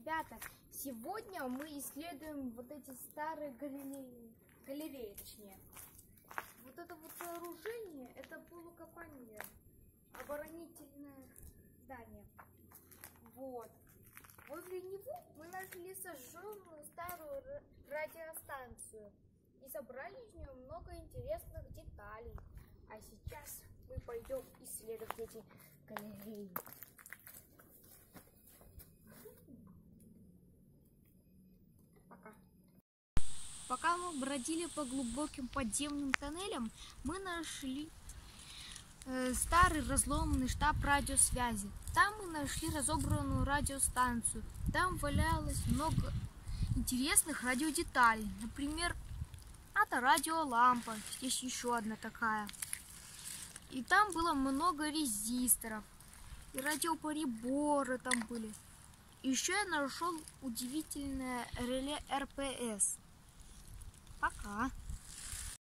ребята, сегодня мы исследуем вот эти старые галереи, точнее. Вот это вот сооружение, это полукопание, оборонительное здание. Вот. Возле него мы нашли сожженную старую радиостанцию и собрали из нее много интересных деталей. А сейчас мы пойдем исследовать эти галереи. Пока мы бродили по глубоким подземным тоннелям, мы нашли старый разломанный штаб радиосвязи. Там мы нашли разобранную радиостанцию. Там валялось много интересных радиодеталей. Например, это радиолампа. Здесь еще одна такая. И там было много резисторов. И радиоприборы там были. Еще я нашел удивительное реле РПС.